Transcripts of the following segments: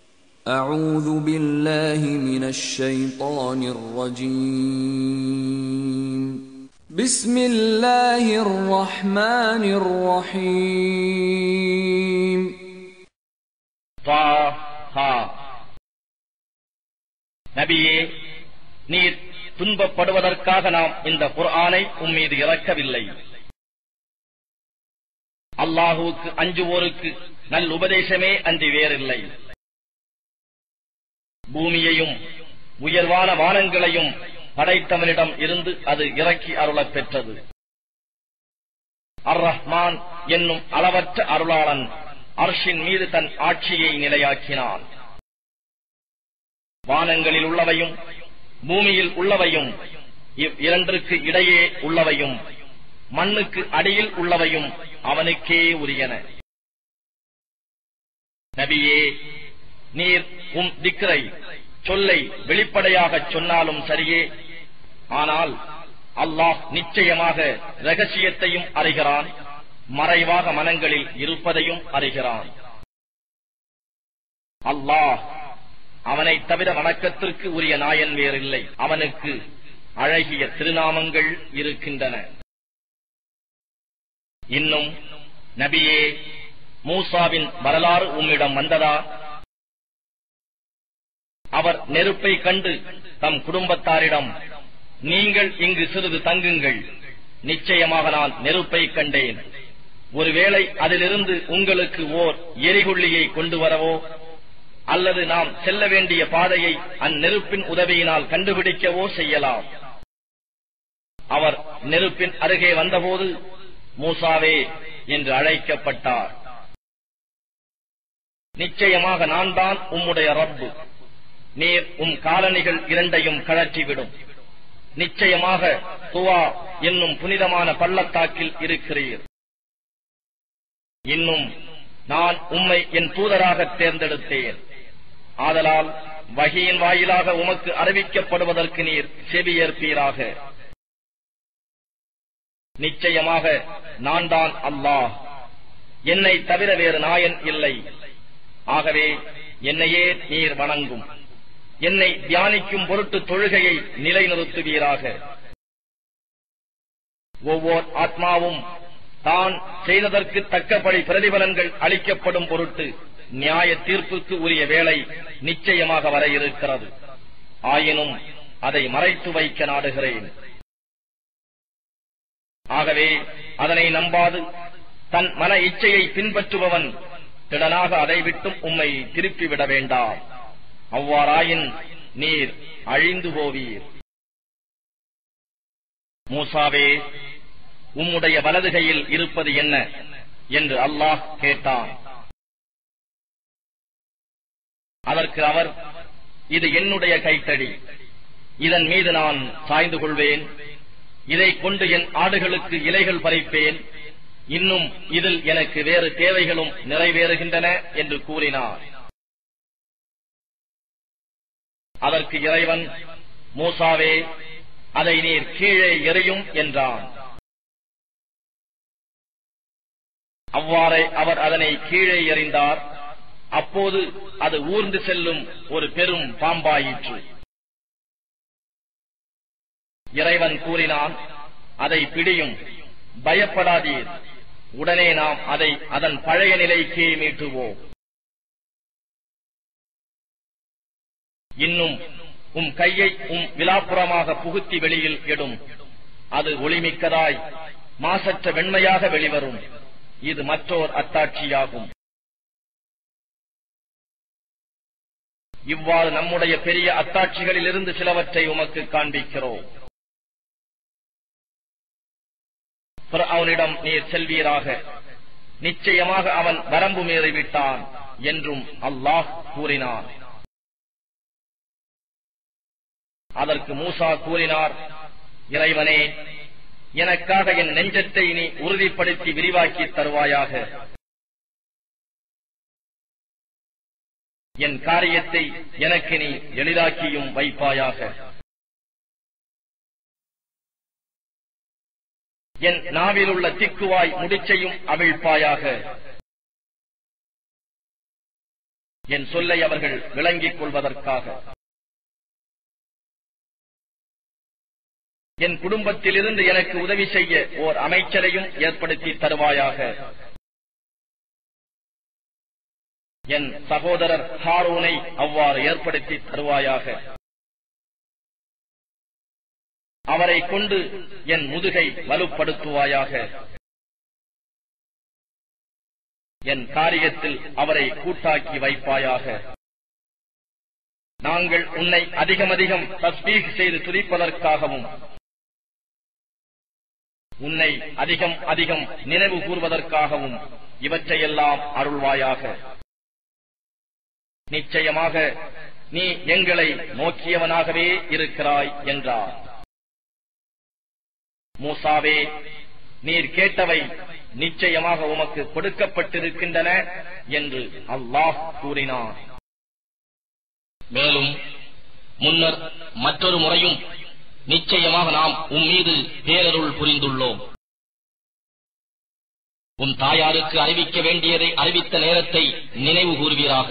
أعوذ بالله من الشيطان الرجيم بسم الله الرحمن الرحيم நபியே, நீர் துன்பப்படுவதற்காக நாம் இந்த குர்ஆனை உம்மீது இறக்கவில்லை. அல்லாஹுவுக்கு அஞ்சுவோருக்கு நல் உபதேசமே அன்றி வேறில்லை. பூமியையும் உயர்வான வானங்களையும் படைத்தவனிடம் இருந்து அது இறக்கி அருளப் பெற்றது. அர் ரஹ்மான் என்னும் அளவற்ற அருளாளன் அர்ஷின் மீது தன் ஆட்சியை நிலையாக்கினான். வானங்களில் உள்ளவையும் பூமியில் உள்ளவையும், இவ்விரண்டிற்கு இடையே உள்ளவையும் மண்ணுக்கு அடியில் உள்ளவையும் அவனுக்கே உரியன. நபியே, நீர் திக்ரை சொல்லை வெளிப்படையாகச் சொன்னாலும் சரியே, ஆனால் அல்லாஹ் நிச்சயமாக இரகசியத்தையும் அறிகிறான், மறைவாக மனங்களில் இருப்பதையும் அறிகிறான். அல்லாஹ் அவனை தவிர வணக்கத்திற்கு உரிய நாயன் வேறில்லை. அவனுக்கு அழகிய திருநாமங்கள் இருக்கின்றன. இன்னும் நபியே, மூசாவின் வரலாறு உம்மிடம் வந்ததா? அவர் நெருப்பை கண்டு தம் குடும்பத்தாரிடம், நீங்கள் இங்கு சிறிது தங்குங்கள், நிச்சயமாக நான் நெருப்பை கண்டேன். ஒருவேளை அதிலிருந்து உங்களுக்கு ஓர் எரிகுள்ளியை கொண்டு வரவோ அல்லது நாம் செல்ல வேண்டிய பாதையை அந்நெருப்பின் உதவியினால் கண்டுபிடிக்கவோ செய்யலாம். அவர் நெருப்பின் அருகே வந்தபோது மூசாவே என்று அழைக்கப்பட்டார். நிச்சயமாக நான் தான் உம்முடைய ரப்பு. நீர் காலணிகள் இரண்டையும் கழற்றிவிடும். நிச்சயமாக துவா என்னும் புனிதமான பள்ளத்தாக்கில் இருக்கிறீர். இன்னும் நான் உம்மை என் தூதராக தேர்ந்தெடுத்தேன். ஆதலால் வஹீயின் வாயிலாக உமக்கு அறிவிக்கப்படுவதற்கு நீர் செவியேற்பீராக. நிச்சயமாக நான் தான் அல்லாஹ், என்னை தவிர வேறு நாயன் இல்லை. ஆகவே என்னையே நீர் வணங்கும். என்னை தியானிக்கும் பொருட்டு தொழுகையை நிலைநிறுத்துவீராக. ஒவ்வொரு ஆத்மாவும் தான் செய்ததற்கு தக்கபடி பிரதிபலன்கள் அளிக்கப்படும் பொருட்டு நியாய தீர்ப்புக்கு உரிய வேளை நிச்சயமாக வர இருக்கிறது. ஆயினும் அதை மறைத்து வைக்க நாடுகிறேன். ஆகவே அதனை நம்பாது தன் மன இச்சையை பின்பற்றுபவன் திடனாக அதை விட்டும் உம்மை திருப்பிவிட வேண்டாம். அவ்வாறாயின் நீர் அழிந்து போவீர். மூசாவே, உம்முடைய வலதுகையில் இருப்பது என்ன என்று அல்லாஹ் கேட்டான். அதற்கு அவர், இது என்னுடைய கைத்தடி, இதன் மீது நான் சாய்ந்து கொள்வேன். இதைக் கொண்டு என் ஆடுகளுக்கு இலைகள் பறிப்பேன். இன்னும் இதில் எனக்கு வேறு தேவைகளும் நிறைவேறுகின்றன என்று கூறினார். அதற்கு இறைவன், மூசாவே, அதை நீர் கீழே எறியும் என்றான். அவ்வாறே அவர் அதனை கீழே எறிந்தார். அப்போது அது ஊர்ந்து செல்லும் ஒரு பெரும் பாம்பாயிற்று. இறைவன் கூறினான், அதை பிடியும், பயப்படாதீர், உடனே நாம் அதை அதன் பழைய நிலைக்கே மீட்டுவோம். இன்னும் கையை விலாப்புறமாக புகுத்தி வெளியில் எடும். அது ஒளிமிக்கதாய் மாசற்ற வெண்மையாக வெளிவரும். இது மற்றோர் அத்தாட்சியாகும். இவ்வாறு நம்முடைய பெரிய அத்தாட்சிகளில் இருந்து சிலவற்றை உமக்கு காண்பிக்கிறோம். அவனிடம் நீர் செல்வீராக, நிச்சயமாக அவன் வரம்பு மீறிவிட்டான் என்றும் அல்லாஹ் கூறினார். அதற்கு மூசா கூறினார், இறைவனே, எனக்காக என் நெஞ்சத்தை நீ உறுதிப்படுத்தி விரிவாக்கி தருவாயாக. என் காரியத்தை எனக்கு நீ எளிதாக்கியும் வைப்பாயாக. என் நாவில் உள்ள திக்குவாய் முடிச்சையும் அவிழ்ப்பாயாக. என் சொல்லை அவர்கள் விளங்கிக் கொள்வதற்காக. என் குடும்பத்திலிருந்து எனக்கு உதவி செய்ய ஓர் அமைச்சரையும் ஏற்படுத்தி தருவாயாக. என் சகோதரர் ஹாரூனை அவ்வாறு ஏற்படுத்தி தருவாயாக. அவரை கொண்டு என் முதுகை வலுப்படுத்துவாயாக. என் காரியத்தில் அவரை கூட்டாக்கி வைப்பாயாக. நாங்கள் உன்னை அதிகம் தஸ்பீஹ் செய்து துதிப்பதற்காகவும் உன்னை அதிகம் நினைவு கூர்வதற்காகவும் இவற்றையெல்லாம் அருள்வாயாக. நிச்சயமாக நீ எங்களை நோக்கியவனாகவே இருக்கிறாய் என்றார். மூசாவே, நீர் கேட்டவை நிச்சயமாக உமக்கு கொடுக்கப்பட்டிருக்கின்றன என்று அல்லாஹ் கூறினார். மேலும் முன்னர் மற்றொரு முறையும் நிச்சயமாக நாம் உம்மீது பேரருள் புரிந்துள்ளோம். உன் தாயாருக்கு அறிவிக்க வேண்டியதை அறிவித்த நேரத்தை நினைவு கூர்வீராக.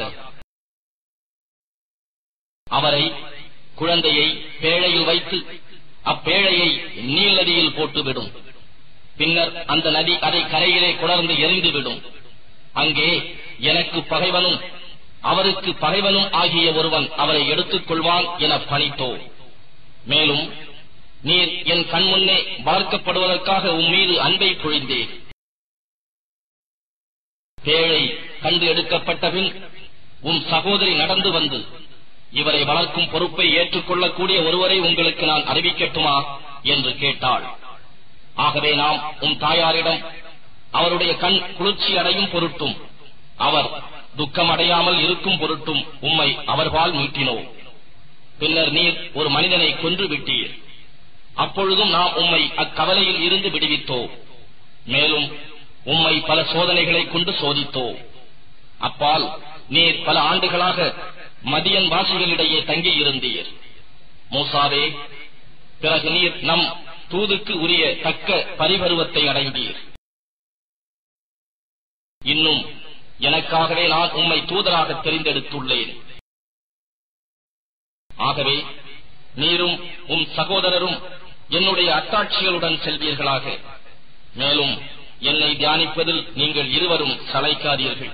அவரை, குழந்தையை பேழையில் வைத்து அப்பேழையை நீல் நதியில் போட்டுவிடும். பின்னர் அந்த நதி அதை கரையிலே குளர்ந்து எரிந்துவிடும். அங்கே எனக்கு பகைவனும் அவருக்கு பகைவனும் ஆகிய ஒருவன் அவரை எடுத்துக் கொள்வான் என பணித்தோ. மேலும் நீர் என் கண்முன்னே வளர்க்கப்படுவதற்காக உம்மீது அன்பை பொழிந்தேன். பேழை கண்டு எடுக்கப்பட்ட பின் உன் சகோதரி நடந்து வந்து, இவரை வளர்க்கும் பொறுப்பை ஏற்றுக்கொள்ளக்கூடிய ஒருவரை உங்களுக்கு நான் அறிவிக்கட்டுமா என்று கேட்டாள். ஆகவே நாம் உன் தாயாரிடம் அவருடைய கண் குளிர்ச்சி அடையும் பொருட்டும் அவர் துக்கம் அடையாமல் இருக்கும் பொருட்டும் உம்மை அவர்பால் மீட்டினோம். பின்னர் நீர் ஒரு மனிதனை கொன்று விட்டீர். அப்பொழுதும் நாம் உம்மை அக்கவலையில் இருந்து விடுவித்தோம். மேலும் உம்மை பல சோதனைகளை கொண்டு சோதித்தோம். அப்பால் நீர் பல ஆண்டுகளாக மதியன் வாசிகளிடையே தங்கியிருந்தீர். மூசாவே, பிறகு நீர் நம் தூதுக்கு உரிய தக்க பரிபருவத்தை அடைந்தீர். இன்னும் எனக்காகவே நான் உம்மை தூதராக தெரிந்தெடுத்துள்ளேன். ஆகவே நீரும் உம் சகோதரரும் என்னுடைய அத்தாட்சிகளுடன் செல்வீர்களாக. மேலும் என்னை தியானிப்பதில் நீங்கள் இருவரும் சளைக்காதீர்கள்.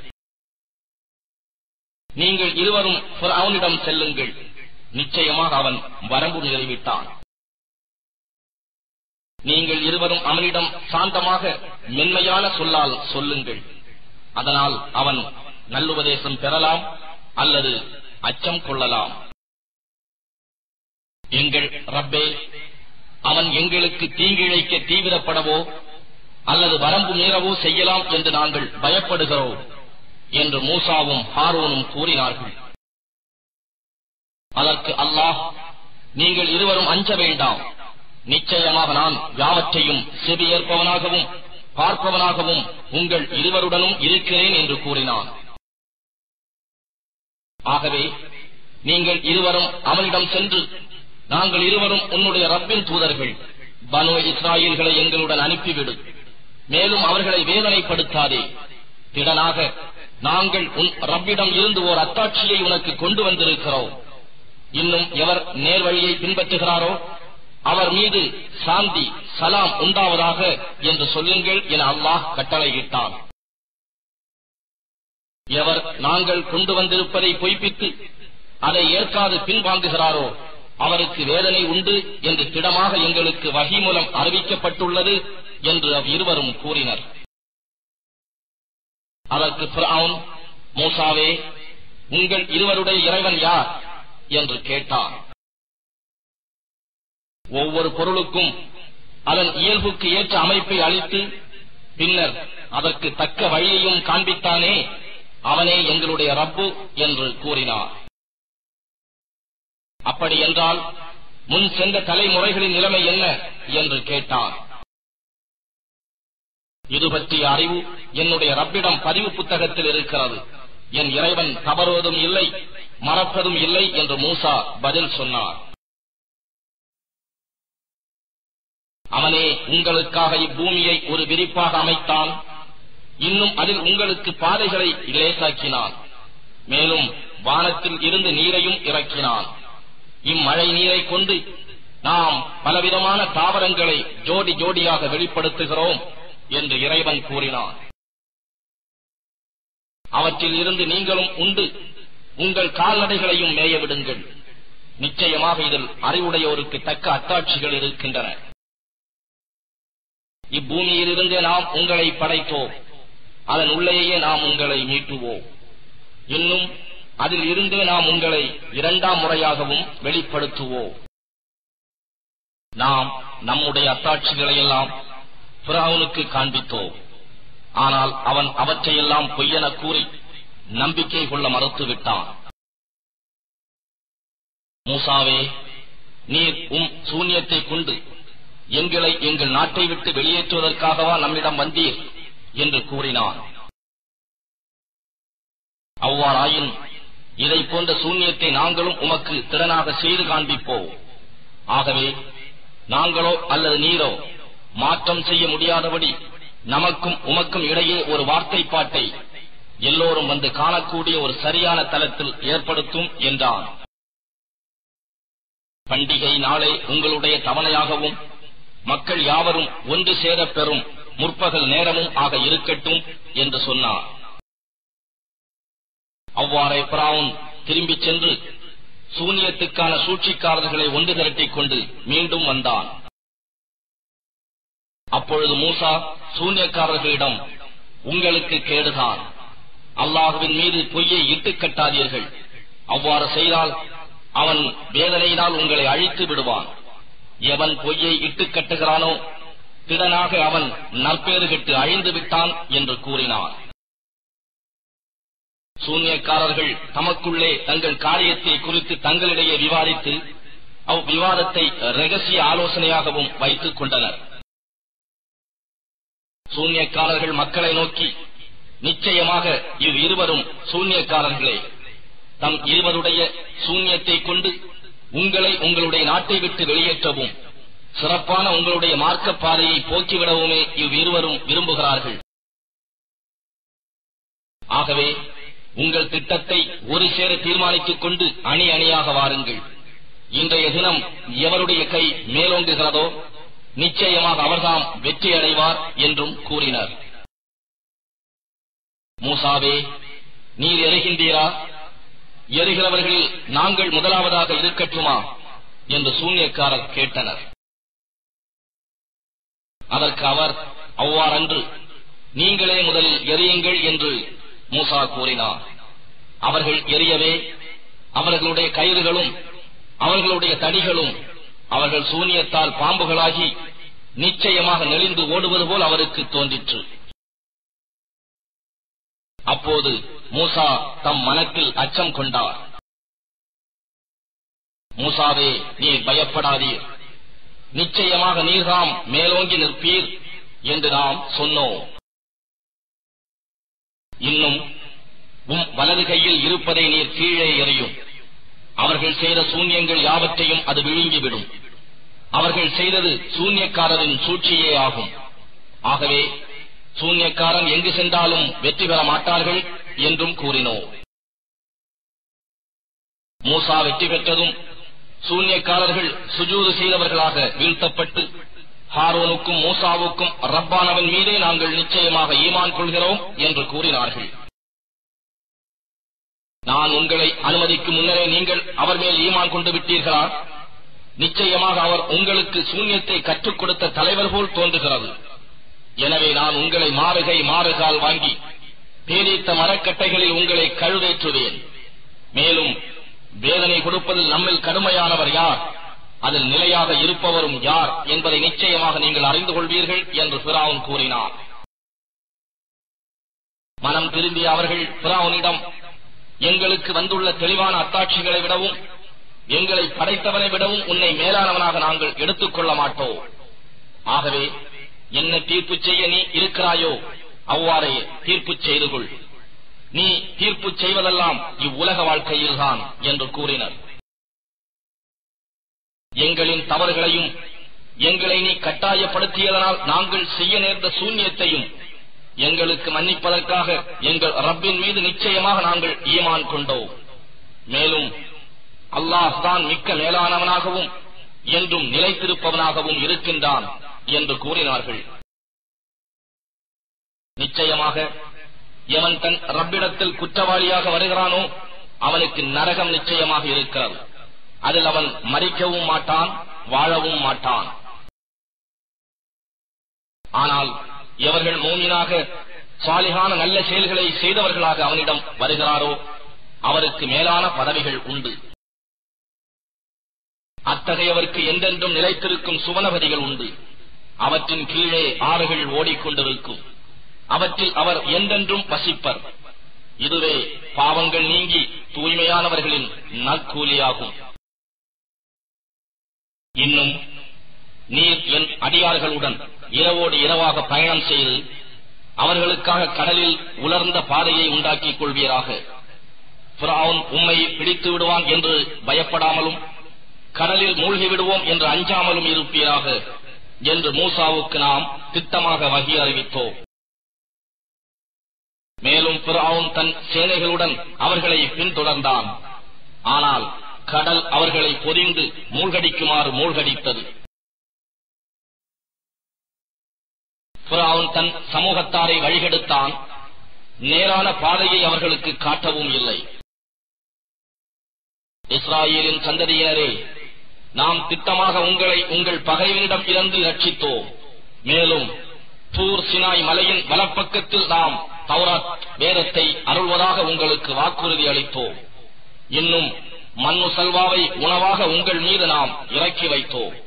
நீங்கள் இருவரும் ஃபிரௌனிடம் செல்லுங்கள். நிச்சயமாக அவன் வரம்பு மீறிவிட்டான். நீங்கள் இருவரும் அவனிடம் சாந்தமாக மென்மையான சொல்லால் சொல்லுங்கள். அதனால் அவன் நல்லுபதேசம் பெறலாம் அல்லது அச்சம் கொள்ளலாம். எங்கள் ரப்பே, அவன் எங்களுக்கு தீங்கிழைக்க தீவிரப்படவோ அல்லது வரம்பு மீறவோ செய்யலாம் என்று நாங்கள் பயப்படுகிறோம் என்று மூசாவும் ஹாரூனும் கூறினார்கள். அதற்கு அல்லாஹ், நீங்கள் இருவரும் அஞ்ச வேண்டாம். நிச்சயமாக நான் யாவற்றையும் செவியேற்பவனாகவும் பார்ப்பவனாகவும் உங்கள் இருவருடனும் இருக்கிறேன் என்று கூறினான். ஆகவே நீங்கள் இருவரும் அவனிடம் சென்று, நாங்கள் இருவரும் உன்னுடைய ரப்பின் தூதர்கள், பனு இஸ்ராயீல்களை எங்களுடன் அனுப்பிவிடு. மேலும் அவர்களை வேதனைப்படுத்தாதே. திடனாக நாங்கள் உன் ரப்பிடம் இருந்து ஓர் அத்தாட்சியை உனக்கு கொண்டு வந்திருக்கிறோம். இன்னும் எவர் நேர்வழியை பின்பற்றுகிறாரோ அவர் மீது சாந்தி சலாம் உண்டாவதாக என்று சொல்லுங்கள் என அல்லாஹ் கட்டளையிட்டான். எவர் நாங்கள் கொண்டு வந்திருப்பதை பொய்ப்பித்து அதை ஏற்காது பின்வாங்குகிறாரோ அவருக்கு வேதனை உண்டு என்று திடமாக எங்களுக்கு வஹி மூலம் அறிவிக்கப்பட்டுள்ளது என்று இருவரும் கூறினர். அதற்கு ஃபிரௌன், மூசாவே, உங்கள் இருவருடைய இறைவன் யார் என்று கேட்டான். ஒவ்வொரு பொருளுக்கும் அதன் இயல்புக்கு ஏற்ற அமைப்பை அளித்து பின்னர் அதற்கு தக்க வழியையும் காண்பித்தானே, அவனே எங்களுடைய ரப்பு என்று கூறினார். அப்படி என்றால் முன் சென்ற தலைமுறைகளின் நிலைமை என்ன என்று கேட்டான். இது பற்றிய அறிவு என்னுடைய ரப்பிடம் பதிவு புத்தகத்தில் இருக்கிறது. என் இறைவன் தவறுவதும் இல்லை, மறப்பதும் இல்லை என்று மூசா பதில் சொன்னார். அவனே உங்களுக்காக இப்பூமியை ஒரு விரிப்பாக அமைத்தான். இன்னும் அதில் உங்களுக்கு பாதைகளை லேசாக்கினான். மேலும் வானத்தில் இருந்து நீரையும் இறக்கினான். இம்மழை நீரை கொண்டு நாம் பலவிதமான தாவரங்களை ஜோடி ஜோடியாக வெளிப்படுத்துகிறோம் என்று இறைவன் கூறினான். அவற்றில் இருந்து நீங்களும் உண்டு உங்கள் கால்நடைகளையும் மேய விடுங்கள். நிச்சயமாக இதில் அறிவுடையோருக்கு தக்க அத்தாட்சிகள் இருக்கின்றன. இப்பூமியிலிருந்தே நாம் உங்களை படைத்தோம், அதன் உள்ளேயே நாம் உங்களை மீட்டுவோம். இன்னும் அதில் இருந்தே நாம் உங்களை இரண்டாம் முறையாகவும் வெளிப்படுத்துவோம். நாம் நம்முடைய அத்தாட்சிகளை எல்லாம் ஃபிரௌனுக்கு காண்பித்தோம். ஆனால் அவன் அவற்றையெல்லாம் பொய்யென கூறி நம்பிக்கை கொள்ள மறுத்துவிட்டான். மூசாவே, நீர் சூன்யத்தை கொண்டு எங்களை எங்கள் நாட்டை விட்டு வெளியேற்றுவதற்காகவா நம்மிடம் வந்தீர் என்று கூறினான். அவ்வாறாயின் இதை போன்ற சூன்யத்தை நாங்களும் உமக்கு திறனாக செய்து காண்பிப்போம். ஆகவே நாங்களோ அல்லது நீரோ மாற்றம் செய்ய முடியாதபடி நமக்கும் உமக்கும் இடையே ஒரு வார்த்தைப்பாட்டை எல்லோரும் வந்து காணக்கூடிய ஒரு சரியான தளத்தில் ஏற்படுத்தும் என்றான். பண்டிகை நாளே உங்களுடைய தவணையாகவும் மக்கள் யாவரும் ஒன்று சேரப் பெறும் முற்பகல் நேரமும் ஆக இருக்கட்டும் என்று சொன்னார். அவ்வாறே ஃபிரௌன் திரும்பிச் சென்று சூனியத்துக்கான சூழ்ச்சிக்காரர்களை ஒன்று திரட்டிக் கொண்டு மீண்டும் வந்தான். அப்பொழுது மூசா சூனியக்காரர்களிடம், உங்களுக்கு கேடுதான், அல்லாஹுவின் மீது பொய்யை இட்டுக் கட்டாதீர்கள். அவ்வாறு செய்தால் அவன் வேதனையினால் உங்களை அழித்து விடுவான். எவன் பொய்யை இட்டுக் கட்டுகிறானோ திடனாக அவன் நற்பேறு கெட்டு அழிந்து விட்டான் என்று கூறினார். சூனியக்காரர்கள் தமக்குள்ளே தங்கள் காரியத்தை குறித்து தங்களிடையே விவாதித்து அவ்விவாதத்தை ரகசிய ஆலோசனையாகவும் வைத்துக் கொண்டனர். சூனியக்காரர்கள் மக்களை நோக்கி, நிச்சயமாக இவ்விருவரும் சூனியக்காரர்களே, தம் இருவருடைய சூன்யத்தை கொண்டு உங்களை உங்களுடைய நாட்டை விட்டு வெளியேற்றவும் சிறப்பான உங்களுடைய மார்க்க பாதையை போக்கிவிடவுமே இவ்விருவரும் விரும்புகிறார்கள். ஆகவே உங்கள் திட்டத்தை ஒரு சேர தீர்மானித்துக் கொண்டு அணி அணியாக வாருங்கள். இன்றைய தினம் எவருடைய கை மேலோங்குகிறதோ நிச்சயமாக அவர்தாம் வெற்றி அடைவார் என்றும் கூறினர். மூசாவே, நீர் எறிகின்றீரா? எறிகிறவர்களில் நாங்கள் முதலாவதாக இருக்கட்டுமா என்று சூனியக்காரர் கேட்டனர். அதற்கு அவர், அவ்வாறன்று, நீங்களே முதலில் எறியுங்கள் என்று மூசா கூறினார். அவர்கள் எறியவே அவர்களுடைய கயிறுகளும் அவர்களுடைய தடிகளும் அவர்கள் சூனியத்தால் பாம்புகளாகி நிச்சயமாக நெளிந்து ஓடுவது போல் அவருக்கு தோன்றிற்று. அப்போது மூசா தம் மனத்தில் அச்சம் கொண்டார். மூசாவே, நீர் பயப்படாதீர், நிச்சயமாக நீர்தாம் மேலோங்கி நிற்பீர் என்று நாம் சொன்னோம். இன்னும் வலது கையில் இருப்பதை நீர் கீழே எறியும். அவர்கள் செய்த சூன்யங்கள் யாவற்றையும் அது விழுங்கிவிடும். அவர்கள் செய்தது சூன்யக்காரரின் சூழ்ச்சியே ஆகும். ஆகவே சூன்யக்காரன் எங்கு சென்றாலும் வெற்றி பெற மாட்டார்கள் என்றும் கூறினோம். மூசா வெற்றி பெற்றதும் சூன்யக்காரர்கள் சுஜூது செய்தவர்களாக வீழ்த்தப்பட்டு ஹாரோனுக்கும் மூசாவுக்கும் ரப்பானவன் மீதே நாங்கள் நிச்சயமாக ஈமான் கொள்கிறோம் என்று கூறினார்கள். நான் உங்களை அனுமதிக்கும் முன்னரே நீங்கள் அவர் மேல் ஈமான் கொண்டு விட்டீர்களா? நிச்சயமாக அவர் உங்களுக்கு சூன்யத்தை கற்றுக் கொடுத்த தலைவர் போல் தோன்றுகிறது. எனவே நான் உங்களை மாறுகை மாறுகால் வாங்கி பேரித்த மரக்கட்டைகளில் உங்களை கழுவேற்றுவேன். மேலும் வேதனை கொடுப்பதில் நம்மில் கடுமையானவர் யார், அதில் நிலையாக இருப்பவரும் யார் என்பதை நிச்சயமாக நீங்கள் அறிந்து கொள்வீர்கள் என்று ஃபிரௌன் கூறினார். மனம் திரும்பிய அவர்கள் ஃபிரௌனிடம், எங்களுக்கு வந்துள்ள தெளிவான அத்தாட்சிகளை விடவும் எங்களை படைத்தவனை விடவும் உன்னை மேலானவனாக நாங்கள் எடுத்துக் கொள்ள மாட்டோம். ஆகவே என்ன தீர்ப்பு செய்ய நீ இருக்கிறாயோ அவ்வாறே தீர்ப்பு செய்து கொள். நீ தீர்ப்பு செய்வதெல்லாம் இவ்வுலக வாழ்க்கையில்தான் என்று கூறினர். எங்களின் தவறுகளையும் எங்களை நீ கட்டாயப்படுத்தியதனால் நாங்கள் செய்ய நேர்ந்த சூன்யத்தையும் எங்களுக்கு மன்னிப்பதற்காக எங்கள் ரப்பின் மீது நிச்சயமாக நாங்கள் ஈமான் கொண்டோம். மேலும் அல்லாஹ் தான் மிக்க மேலானவனாகவும் என்றும் நிலைத்திருப்பவனாகவும் இருக்கின்றான் என்று கூறினார்கள். நிச்சயமாக எவன் தன் ரப்பிடத்தில் குற்றவாளியாக வருகிறானோ அவனுக்கு நரகம் நிச்சயமாக இருக்கிறது. அதில் அவன் மரிக்கவும் மாட்டான், வாழவும் மாட்டான். ஆனால் எவர்கள் மூமினாக சாலிகான நல்ல செயல்களை செய்தவர்களாக அவனிடம் வருகிறாரோ அவருக்கு மேலான பதவிகள் உண்டு. அத்தகையவருக்கு என்றென்றும் நிலைத்திருக்கும் சுவனபதிகள் உண்டு. அவற்றின் கீழே ஆறுகள் ஓடிக்கொண்டிருக்கும். அவற்றில் அவர் என்றென்றும் வசிப்பர். இதுவே பாவங்கள் நீங்கி தூய்மையானவர்களின் நற்கூலியாகும். இன்னும் நீர் என் அடியார்களுடன் இரவோடு இரவாக பயணம் செய்து அவர்களுக்காக கடலில் உலர்ந்த பாதையை உண்டாக்கிக் கொள்வீராக. ஃபிரௌன் உம்மை பிடித்து விடுவான் என்று பயப்படாமலும் கடலில் மூழ்கி விடுவோம் என்று அஞ்சாமலும் இருப்பீராக என்று மூசாவுக்கு நாம் திட்டமாக வகி அறிவித்தோம். மேலும் ஃபிரௌன் தன் சேனைகளுடன் அவர்களை பின்தொடர்ந்தான். ஆனால் கடல் அவர்களை பொதிந்து மூழ்கடிக்குமாறு மூழ்கடித்தது. ஃபிரௌன் தன் சமூகத்தாரை வழிகெடுத்தான். நேரான பாதையை அவர்களுக்கு காட்டவும் இல்லை. இஸ்ராயேலின் சந்ததியினரே, நாம் திட்டமாக உங்களை உங்கள் பகைவனிடம் இருந்து ரட்சித்தோம். மேலும் தூர் சினாய் மலையின் வலப்பக்கத்தில் நாம் தௌராத் வேதத்தை அருள்வதாக உங்களுக்கு வாக்குறுதி அளித்தோம். இன்னும் மன்னு சல்வாவை உணவாக உங்கள் மீது நாம் இறக்கி வைத்தோம்.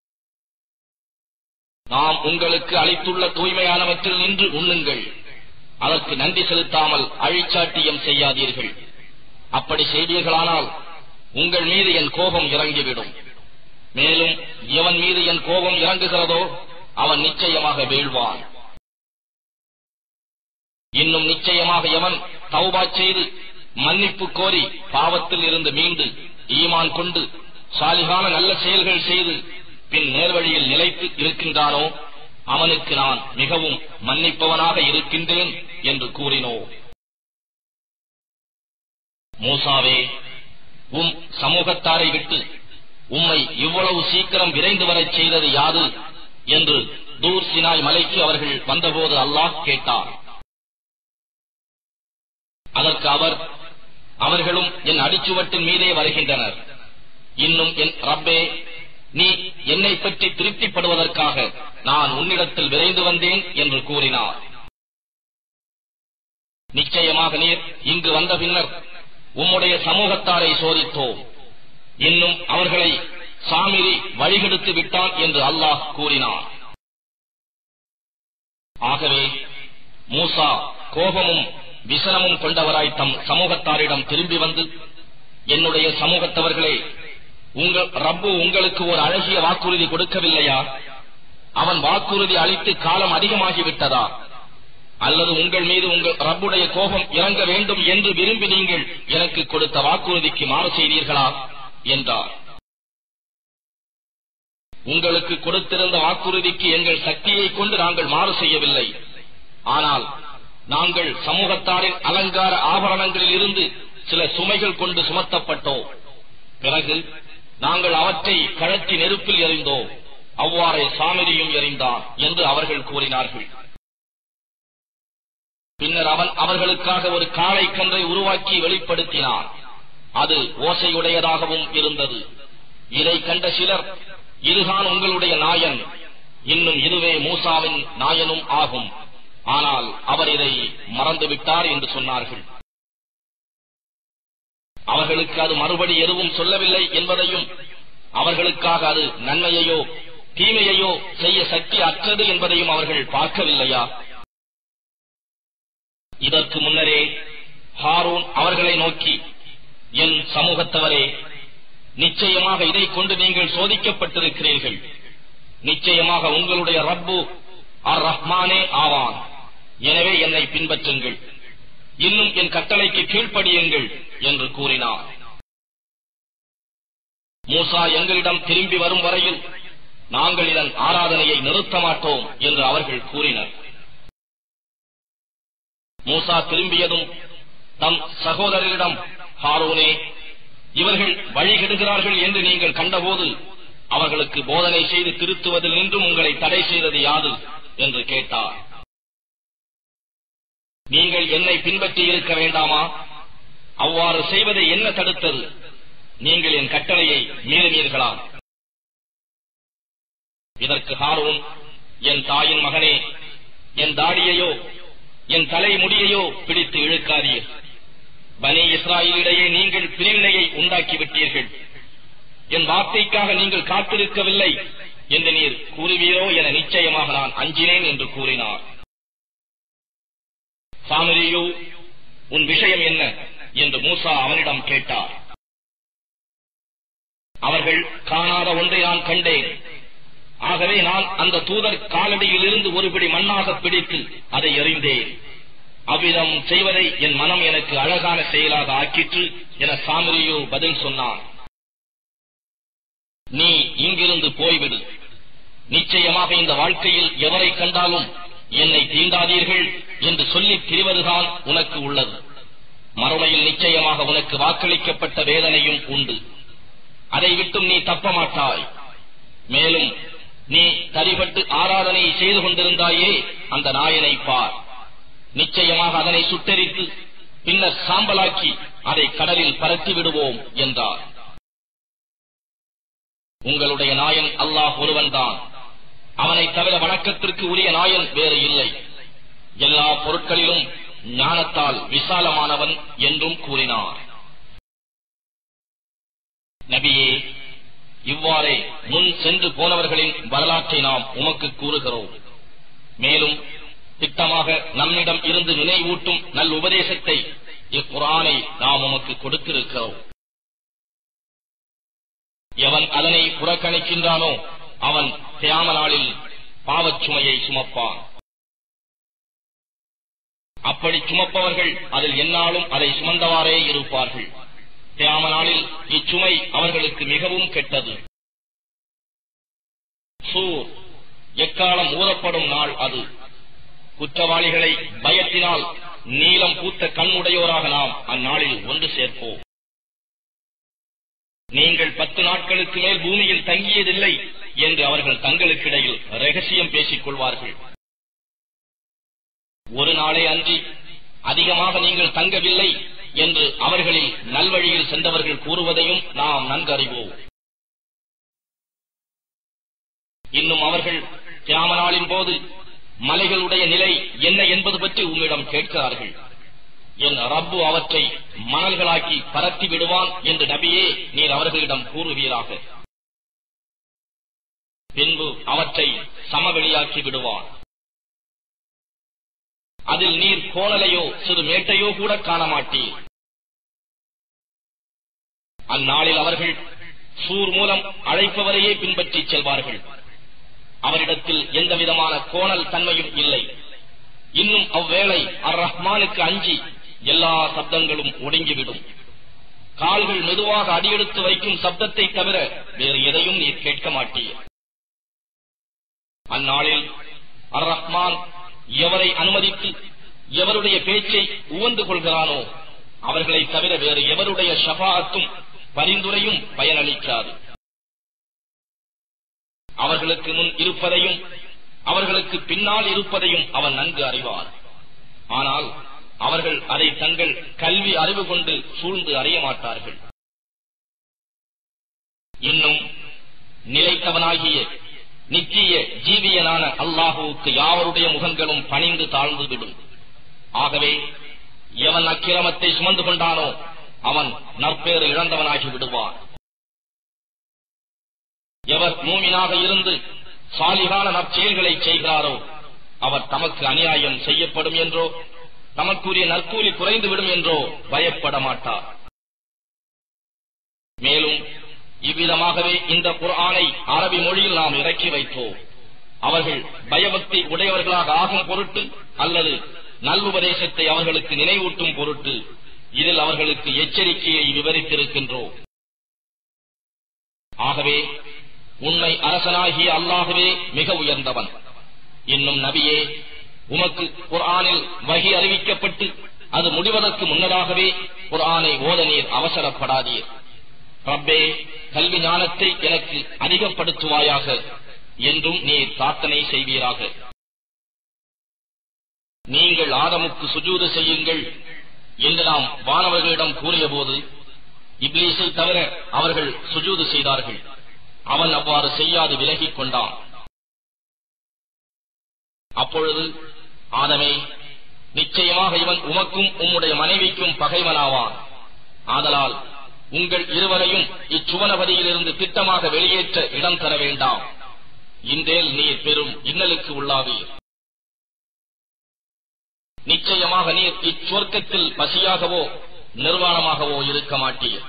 நாம் உங்களுக்கு அளித்துள்ள தூய்மையானவற்றில் நின்று உண்ணுங்கள். அதற்கு நன்றி செலுத்தாமல் அழிச்சாட்டியம் செய்யாதீர்கள். அப்படி செய்தீர்களானால் உங்கள் மீது என் கோபம் இறங்கிவிடும். மேலும் எவன் மீது என் கோபம் இறங்குகிறதோ அவன் நிச்சயமாக வீழ்வான். இன்னும் நிச்சயமாக எவன் தௌபா செய்து மன்னிப்பு கோரி பாவத்தில் இருந்து மீண்டு ஈமான் கொண்டு சாலிகான நல்ல செயல்கள் செய்து பின் நேர்வழியில் நிலைத்து இருக்கின்றானோ அவனுக்கு நான் மிகவும் மன்னிப்பவனாக இருக்கின்றேன் என்று கூறினோம். மூசாவே, உம் சமூகத்தாரை விட்டு உம்மை இவ்வளவு சீக்கிரம் விரைந்து வரச் செய்தது யாது என்று தூர் சினாய் மலைக்கு அவர்கள் வந்தபோது அல்லாஹ் கேட்டார். அதற்கு அவர், அவர்களும் என் அடிச்சுவட்டின் மீதே வருகின்றனர். இன்னும் என் ரப்பே, நீ என்னை பற்றி திருப்திப்படுவதற்காக நான் உன்னிடத்தில் விரைந்து வந்தேன் என்று கூறினார். நிச்சயமாக நீர் இங்கு வந்த பின்னர் உம்முடைய சமூகத்தாரை சோதித்தோம். இன்னும் அவர்களை சாமிரி வழிகெடுத்து விட்டான் என்று அல்லாஹ் கூறினார். ஆகவே மூசா கோபமும் விசனமும் கொண்டவராய் தம் சமூகத்தாரிடம் திரும்பி வந்து, என்னுடைய சமூகத்தவர்களே, உங்கள் ரப்பு உங்களுக்கு ஒரு அழகிய வாக்குறுதி கொடுக்கவில்லையா? அவன் வாக்குறுதி அளித்து காலம் அதிகமாகிவிட்டதா? அல்லது உங்கள் மீது உங்கள் ரப்புடைய கோபம் இறங்க வேண்டும் என்று விரும்பி நீங்கள் எனக்கு கொடுத்த வாக்குறுதிக்கு மாறு செய்தீர்களா என்றார். உங்களுக்கு கொடுத்திருந்த வாக்குறுதிக்கு எங்கள் சக்தியை கொண்டு நாங்கள் மாறு செய்யவில்லை. ஆனால் நாங்கள் சமூகத்தாரின் அலங்கார ஆபரணங்களில் இருந்து சில சுமைகள் கொண்டு சுமத்தப்பட்டோம். பிறகு நாங்கள் அவற்றை கழற்றி நெருப்பில் எறிந்தோம். அவ்வாறே சாமிரியும் எறிந்தான் என்று அவர்கள் கூறினார்கள். பின்னர் அவன் அவர்களுக்காக ஒரு காளை கன்றை உருவாக்கி வெளிப்படுத்தினான். அது ஓசையுடையதாகவும் இருந்தது. இதை கண்ட சிலர், இதுதான் உங்களுடைய நாயன், இன்னும் இதுவே மூசாவின் நாயனும் ஆகும், ஆனால் அவர் இதை மறந்துவிட்டார் என்று சொன்னார்கள். அவர்களுக்கு அது மறுபடி எதுவும் சொல்லவில்லை என்பதையும், அவர்களுக்காக அது நன்மையையோ தீமையையோ செய்ய சக்தி அற்றது என்பதையும் அவர்கள் பார்க்கவில்லையா? இதற்கு முன்னரே ஹாரூன் அவர்களை நோக்கி, என் சமூகத்தவரே, நிச்சயமாக இதை கொண்டு நீங்கள் சோதிக்கப்பட்டிருக்கிறீர்கள். நிச்சயமாக உங்களுடைய ரப்பு அர் ரஹ்மானே ஆவான். எனவே என்னை பின்பற்றுங்கள், இன்னும் என் கட்டளைக்கு கீழ்ப்படியுங்கள் என்று கூறினார். மூசா எங்களிடம் திரும்பி வரும் வரையில் நாங்கள் இதன் ஆராதனையை நிறுத்த மாட்டோம் என்று அவர்கள் கூறினர். மூசா திரும்பியதும் தம் சகோதரரிடம், ஹாரூனே, இவர்கள் வழிகெடுகிறார்கள் என்று நீங்கள் கண்டபோது அவர்களுக்கு போதனை செய்து திருத்துவதில் நின்றும் உங்களை தடை செய்தது யாது என்று கேட்டார். நீங்கள் என்னை பின்பற்றி இருக்க வேண்டாமா? அவ்வாறு செய்வதை என்ன தடுத்தது? நீங்கள் என் கட்டளையை மீறினீர்களா? இதற்கு ஹாரூன், என் தாயின் மகனே, என் தாடியையோ என் தலை முடியையோ பிடித்து இழுக்காதீர். பனி இஸ்ராயேலிடையே நீங்கள் பிரிவினையை உண்டாக்கிவிட்டீர்கள். என் வார்த்தைக்காக நீங்கள் காத்திருக்கவில்லை என்று நீர் கூறுவீரோ என நிச்சயமாக நான் அஞ்சினேன் என்று கூறினார். சாமரியோ, உன் விஷயம் என்ன என்று மூசா அவனிடம் கேட்டார். அவர்கள், காணாத ஒன்றை நான் கண்டேன். ஆகவே நான் அந்த தூதர் காலடியில் இருந்து ஒரு பிடி மண்ணாக பிடித்து அதை எறிந்தேன். அவ்விதம் செய்வதை என் மனம் எனக்கு அழகான செயலாக ஆக்கிற்று என சாமரியோ பதில் சொன்னான். நீ இங்கிருந்து போய்விடு. நிச்சயமாக இந்த வாழ்க்கையில் எவரை கண்டாலும் என்னை தீண்டாதீர்கள் என்று சொல்லி திரிவதுதான் உனக்கு உள்ளது. மறுமையில் நிச்சயமாக உனக்கு வாக்களிக்கப்பட்ட வேதனையும் உண்டு. அதை விட்டும் நீ தப்ப மாட்டாய். மேலும் நீ தரிபட்டு ஆராதனை செய்து கொண்டிருந்தாயே, அந்த நாயனை பார். நிச்சயமாக அதனை சுட்டெரித்து பின்னர் சாம்பலாக்கி அதை கடலில் பரத்தி விடுவோம் என்றார். உங்களுடைய நாயன் அல்லாஹ் ஒருவன்தான். அவனை தவிர வணக்கத்திற்கு உரிய நாயன் வேறு இல்லை. எல்லா பொருட்களிலும் ஞானத்தால் விசாலமானவன் என்றும் கூறினார். நபியே, இவ்வாறே முன் சென்று போனவர்களின் வரலாற்றை நாம் உமக்கு கூறுகிறோம். மேலும் திட்டமாக நம்மிடம் இருந்து நினைவூட்டும் நல் உபதேசத்தை இக்குர்ஆனை நாம் உமக்கு கொடுத்திருக்கிறோம். எவன் அதனை புறக்கணிக்கின்றானோ அவன் கியாமத் நாளில் பாவச் சுமையை சுமப்பான். அப்படி சுமப்பவர்கள் அதில் எந்நாளும் அதை சுமந்தவாறே இருப்பார்கள். கியாமத் நாளில் இச்சுமை அவர்களுக்கு மிகவும் கெட்டது. சூர் எக்காலம் ஊதப்படும் நாள் அது. குற்றவாளிகளை பயத்தினால் நீலம் பூத்த கண்ணுடையோராக நாம் அந்நாளில் ஒன்று சேர்ப்போம். நீங்கள் 10 நாட்களுக்கு மேல் பூமியில் தங்கியதில்லை என்று அவர்கள் தங்களுக்கிடையில் ரகசியம் பேசிக் கொள்வார்கள். ஒரு நாளே அன்றி அதிகமாக நீங்கள் தங்கவில்லை என்று அவர்களில் நல்வழியில் சென்றவர்கள் கூறுவதையும் நாம் நன்கறிவோம். இன்னும் அவர்கள் கியாமத் நாளின் போது மலைகளுடைய நிலை என்ன என்பது பற்றி உம்மிடம் கேட்கிறார்கள். என் ரப்பு அவற்றை மணல்களாக்கி பரத்தி விடுவான் என்று நபியே நீர் அவர்களிடம் கூறுவீராக. பின்பு அவற்றை சமவெளியாக்கி விடுவான். அதில் நீர் கோணலையோ சிறு மேட்டையோ கூட காண மாட்டீர். அந்நாளில் அவர்கள் சூர் மூலம் அழைப்பவரையே பின்பற்றிச் செல்வார்கள். அவரிடத்தில் எந்தவிதமான கோணல் தன்மையும் இல்லை. இன்னும் அவ்வேளை அர்-ரஹ்மானுக்கு அஞ்சி எல்லா சப்தங்களும் ஒடுங்கிவிடும். கால்கள் மெதுவாக அடியெடுத்து வைக்கும் சப்தத்தை தவிர வேறு எதையும் நீர் கேட்க மாட்டீர். அந்நாளில் அர்-ரஹ்மான் எவரை அனுமதித்து எவருடைய பேச்சை உவந்து கொள்கிறானோ அவர்களை தவிர வேறு எவருடைய ஷஃபாஅத்தும் பரிந்துரையும் பயனளிக்காது. அவர்களுக்கு முன் இருப்பதையும் அவர்களுக்கு பின்னால் இருப்பதையும் அவன் நன்கு அறிவார். ஆனால் அவர்கள் அதை தங்கள் கல்வி அறிவு கொண்டு சூழ்ந்து அறிய மாட்டார்கள். இன்னும் நிலைத்தவனாகிய நித்திய ஜீவியனான அல்லாஹுவுக்கு யாவருடைய முகங்களும் பணிந்து தாழ்ந்துவிடும். ஆகவே எவன் அக்கிரமத்தை சுமந்து கொண்டானோ அவன் நற்பேறு இழந்தவனாகி விடுவான். எவர் மூமினாக இருந்து சாலிகான நற்செயல்களை செய்கிறாரோ அவர் தமக்கு அநியாயம் செய்யப்படும் என்றோ தமக்குரிய நற்கூலி குறைந்துவிடும் என்றோ பயப்பட மாட்டார். மேலும் இவ்விதமாகவே இந்த குர்ஆனை அரபி மொழியில் நாம் இறக்கி வைத்தோம். அவர்கள் பயபக்தி உடையவர்களாக ஆகும் பொருட்டு அல்லது நல்லுபதேசத்தை அவர்களுக்கு நினைவூட்டும் பொருட்டு இதில் அவர்களுக்கு எச்சரிக்கையை விவரித்திருக்கின்றோம். ஆகவே உண்மை அரசனாகிய அல்லாஹ்வே மிக உயர்ந்தவன். இன்னும் நபியே, உமக்கு குர்ஆனில் வஹி அறிவிக்கப்பட்டு அது முடிவதற்கு முன்னதாகவே குர்ஆனை ஓத நீர் அவசரப்படாதீர். ரப்பே, கல்வி ஞானத்தை எனக்கு அதிகப்படுத்துவாயாக என்றும் நீர் பிரார்த்தனை செய்வீராக. நீங்கள் ஆதமுக்கு சுஜூது செய்யுங்கள் என்று நாம் வானவர்களிடம் கூறியபோது இப்லீஸை தவிர அவர்கள் சுஜூது செய்தார்கள். அவன் அவ்வாறு செய்யாது விலகிக் கொண்டான். அப்பொழுது ஆதமே, நிச்சயமாக இவன் உமக்கும் உம்முடைய மனைவிக்கும் பகைவனாவான். ஆதலால் உங்கள் இருவரையும் இச்சுவனபதியிலிருந்து திட்டமாக வெளியேற்ற இடம் தர வேண்டாம். இன்றேல் நீர் பெரும் இன்னலுக்கு உள்ளாவீர். நிச்சயமாக நீர் இச்சுவர்க்கத்தில் பசியாகவோ நிர்வாணமாகவோ இருக்க மாட்டீர்.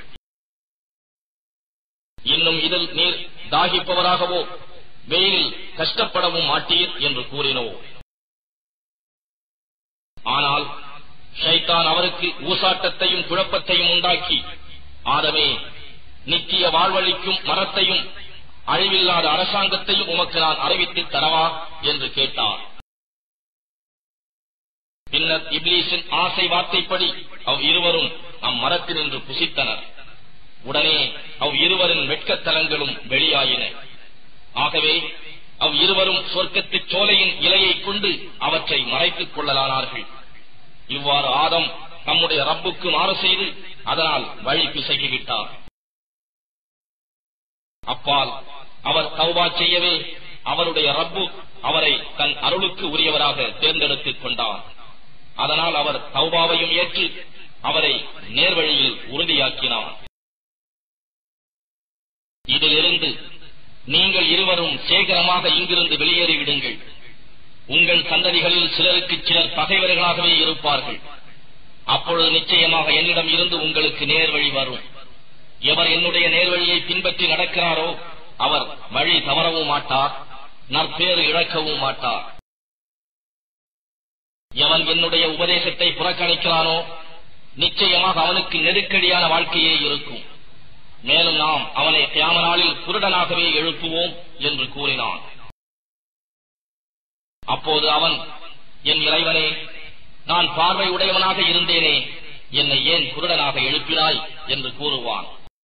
இன்னும் இதில் நீர் தாகிப்பவராகவோ வெயிலில் கஷ்டப்படவும் மாட்டீர் என்று கூறினோம். ஆனால் ஷைத்தான் அவருக்கு ஊசாட்டத்தையும் குழப்பத்தையும் உண்டாக்கி, ஆதமே, நித்திய வாழ்வழிக்கும் மரத்தையும் அழிவில்லாத அரசாங்கத்தையும் உமக்கு நான் அறிவித்துத் தரவா என்று கேட்டார். பின்னர் இப்லீஸின் ஆசை வார்த்தைப்படி இருவரும் அம்மரத்தினின்று புசித்தனர். உடனே இருவரின் வெட்கத்தலங்களும் வெளியாயின. ஆகவே இருவரும் சொர்க்கத்துச் சோலையின் இலையைக் கொண்டு அவற்றை மறைத்துக் கொள்ளலானார்கள். இவ்வாறு ஆதம் தம்முடைய ரப்புக்கு மாறு செய்து அதனால் வழி பிசகிவிட்டார். அப்பால் அவர் தௌபா செய்யவே அவருடைய ரப்பு அவரை தன் அருளுக்கு உரியவராக தேர்ந்தெடுத்துக் கொண்டார். அதனால் அவர் தௌபாவையும் ஏற்று அவரை நேர்வழியில் உறுதியாக்கினார். இதிலிருந்து நீங்கள் இருவரும் சேகரமாக இங்கிருந்து வெளியேறிவிடுங்கள். உங்கள் சந்ததிகளில் சிலருக்கு சிலர் பகைவர்களாகவே இருப்பார்கள். அப்பொழுது நிச்சயமாக என்னிடம் இருந்து உங்களுக்கு நேர்வழி வரும். எவர் என்னுடைய நேர்வழியை பின்பற்றி நடக்கிறாரோ அவர் வழி தவறவும் மாட்டார், நற்பேறு இழக்கவும் மாட்டார். எவன் என்னுடைய உபதேசத்தை புறக்கணிக்கிறானோ நிச்சயமாக அவனுக்கு நெருக்கடியான வாழ்க்கையே இருக்கும். மேலும் நாம் அவனை கியாம நாளில் குருடனாகவே எழுப்புவோம் என்று கூறினான். அப்போது அவன், என் இறைவனே, நான் பார்வை உடையவனாக இருந்தேனே, என்னை ஏன் குருடனாக எழுப்பினாய் என்று கூறுவான்.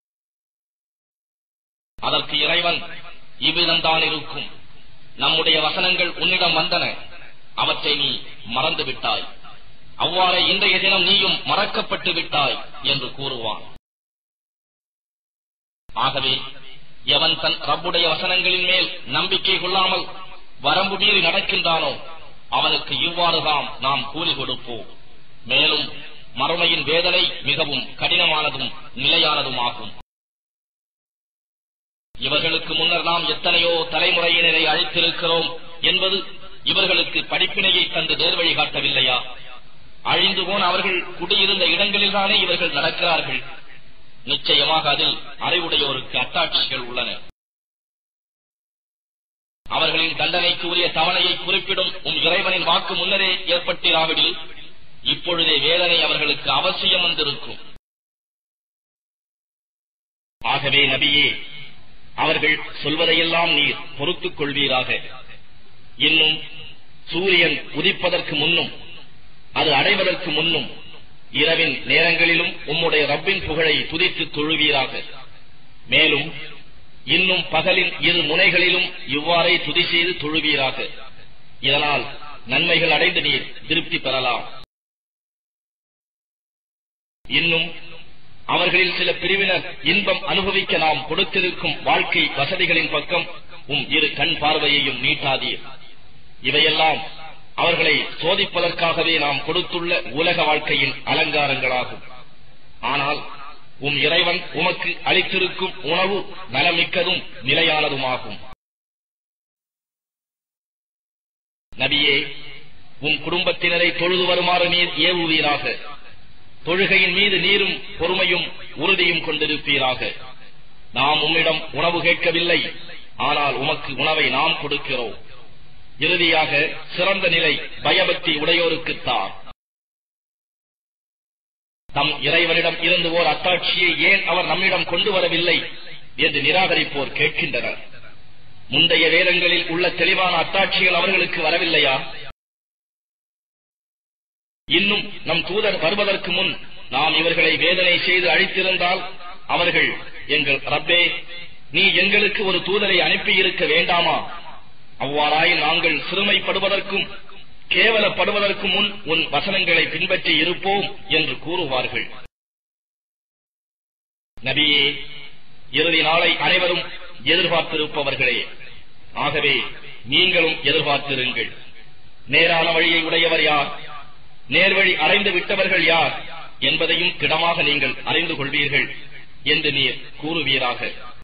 அதற்கு இறைவன், இவ்விதம்தான் இருக்கும். நம்முடைய வசனங்கள் உன்னிடம் வந்தன, அவற்றை நீ மறந்து விட்டாய். அவ்வாறே இன்றைய தினம் நீயும் மறக்கப்பட்டு விட்டாய் என்று கூறுவான். ஆகவே எவன் தன் ரப்புடைய வசனங்களின் மேல் நம்பிக்கை கொள்ளாமல் வரம்பு மீறி நடக்கின்றானோ அவனுக்கு இவ்வாறுதான் நாம் கூலி கொடுப்போம். மேலும் மறுமையின் வேதனை மிகவும் கடினமானதும் நிலையானதுமாகும். இவர்களுக்கு முன்னர் நாம் எத்தனையோ தலைமுறையினரை அழைத்திருக்கிறோம் என்பது இவர்களுக்கு படிப்பினையை தந்து நேர்வழி காட்டவில்லையா? அழிந்து போன அவர்கள் குடியிருந்த இடங்களில்தானே இவர்கள் நடக்கிறார்கள். நிச்சயமாக அதில் அறிவுடையோருக்கு அத்தாட்சிகள் உள்ளன. அவர்களின் தண்டனைக்கு உரிய தவணையை குறிப்பிடும் உம் இறைவனின் வாக்கு முன்னரே ஏற்பட்டிராவிடில் இப்பொழுதே வேதனை அவர்களுக்கு அவசியம் வந்திருக்கும். ஆகவே நபியே, அவர்கள் சொல்வதையெல்லாம் நீர் பொறுத்துக் கொள்வீராக. இன்னும் சூரியன் உதிப்பதற்கு முன்னும் அது அடைவதற்கு முன்னும் இரவின் நேரங்களிலும் உம்முடைய ரப்பின் புகழை துதித்து தொழுவீராக. மேலும் இன்னும் பகலின் இரு முனைகளிலும் இவ்வாறே துதி செய்து தொழுவீராக. இதனால் நன்மைகள் அடைந்து நீர் திருப்தி பெறலாம். இன்னும் அவர்களில் சில பிரிவினர் இன்பம் அனுபவிக்க நாம் கொடுத்திருக்கும் வாழ்க்கை வசதிகளின் பக்கம் இரு கண் பார்வையையும் நீட்டாதீர். இவையெல்லாம் அவர்களை சோதிப்பதற்காகவே நாம் கொடுத்துள்ள உலக வாழ்க்கையின் அலங்காரங்களாகும். ஆனால் இறைவன் உமக்கு அளித்திருக்கும் உணவு நலமிக்கதும் நிலையானதுமாகும். நபியே, குடும்பத்தினரை தொழுது வருமாறு நீர் ஏவுவீராக. தொழுகையின் மீது நீரும் பொறுமையும் உறுதியும் கொண்டிருப்பீராக. நாம் உம்மிடம் உணவு கேட்கவில்லை, ஆனால் உமக்கு உணவை நாம் கொடுக்கிறோம். இறுதியாக சிறந்த நிலை பயபக்தி உடையோருக்குத்தான். தம் இறைவனிடம் இருந்து ஓர் அத்தாட்சியை ஏன் அவர் நம்மிடம் கொண்டு வரவில்லை என்று நிராகரிப்போர் கேட்கின்றனர். முந்தைய வேதங்களில் உள்ள தெளிவான அத்தாட்சிகள் அவர்களுக்கு வரவில்லையா? இன்னும் நம் தூதர் வருவதற்கு முன் நாம் இவர்களை வேதனை செய்து அழித்திருந்தால் அவர்கள், எங்கள் ரப்பே, நீ எங்களுக்கு ஒரு தூதரை அனுப்பியிருக்க வேண்டாமா? அவ்வாறாய் நாங்கள் சிறுமைப்படுவதற்கும் கேவலப்படுவதற்கு முன் உன் வசனங்களை பின்பற்றி இருப்போம் என்று கூறுவார்கள். நபியே, இறுதி நாளை அனைவரும் எதிர்பார்த்திருப்பவர்களே, ஆகவே நீங்களும் எதிர்பார்த்திருங்கள். நேரான வழியை உடையவர் யார், நேர்வழி அடைந்து விட்டவர்கள் யார் என்பதையும் திடமாக நீங்கள் அறிந்து கொள்வீர்கள் என்று நீர் கூறுவீராக.